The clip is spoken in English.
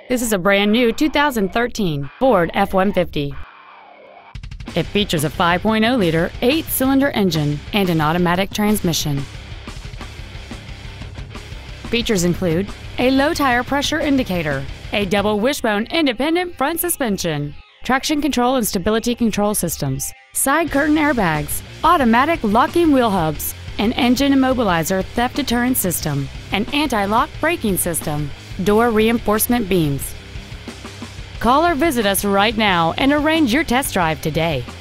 This is a brand new 2013 Ford F-150. It features a 5.0-liter 8-cylinder engine and an automatic transmission. Features include a low tire pressure indicator, a double wishbone independent front suspension, traction control and stability control systems, side curtain airbags, automatic locking wheel hubs, an engine immobilizer theft deterrent system, an anti-lock braking system, door reinforcement beams. Call or visit us right now and arrange your test drive today.